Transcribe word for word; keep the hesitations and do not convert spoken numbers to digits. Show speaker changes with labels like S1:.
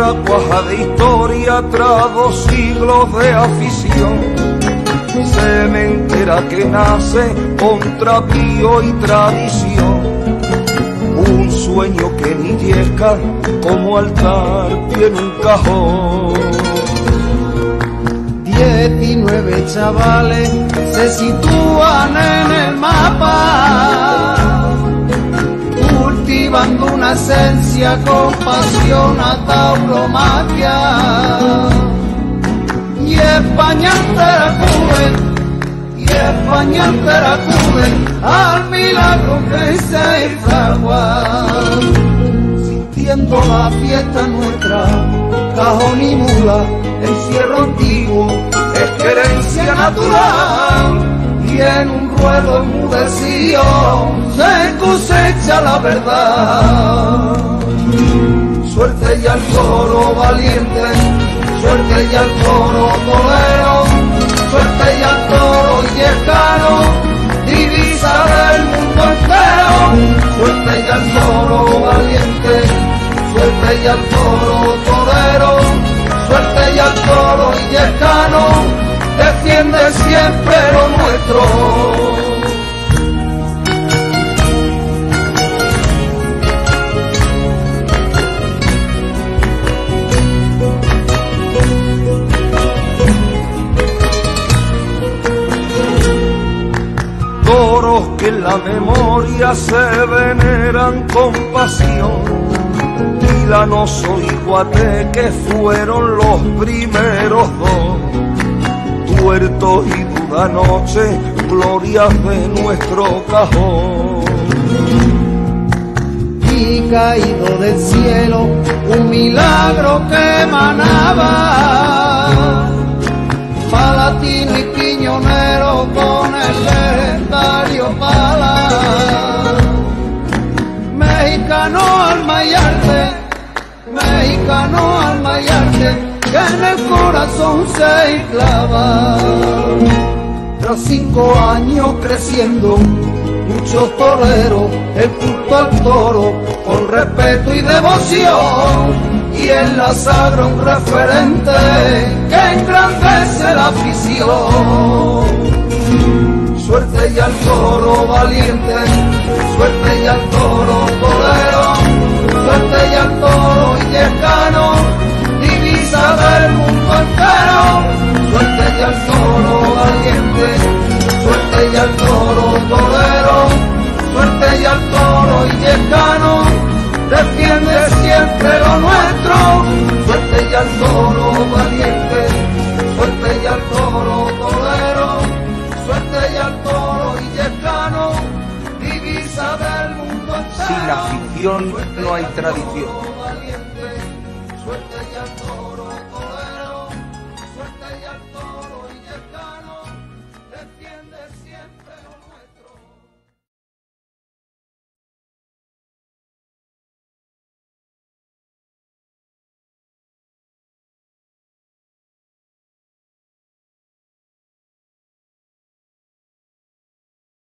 S1: tierra cuaja de historia tras dos siglos de afición, cementera que nace contra pío y tradición, un sueño que ni llega como altar tiene un cajón.
S2: Diecinueve chavales se sitúan en el mapa, cultivando una esencia con pasión a tauromaquia, y España entera acude, y España entera acude al milagro que se fragua, sintiendo la fiesta nuestra, cajón y mula, encierro antiguo, es querencia natural, y en un ruedo enmudecido se cosecha la verdad. Suerte y al toro valiente, suerte y al toro torero, suerte y al toro yescano, divisa del mundo entero. Suerte y al toro valiente, suerte y al toro torero, suerte y al toro yescano, defiende siempre lo nuestro. Toros que en la memoria se veneran con pasión, Milanoso y Guateque fueron los primeros dos, Tuertos y Dudanoche, glorias de nuestro cajón. Y caído del cielo un milagro que emanaba, palatino y piñonero con el legendario pala, mexicano al mayarte, mexicano al mayarte, que en el corazón se clava. Tras cinco años creciendo, muchos toreros, el culto al toro, con respeto y devoción, y en la sagra un referente que engrandece la afición. Suerte y al toro valiente, suerte y al toro torero, suerte y al toro yescano, divisa del mundo entero. Suerte y al toro valiente, suerte y al toro torero, suerte y al toro yescano, defiende siempre lo nuestro. Suerte y al toro valiente, suerte y al toro torero, suerte y al toro yescano, divisa del mundo entero.
S1: Sin afición no hay tradición.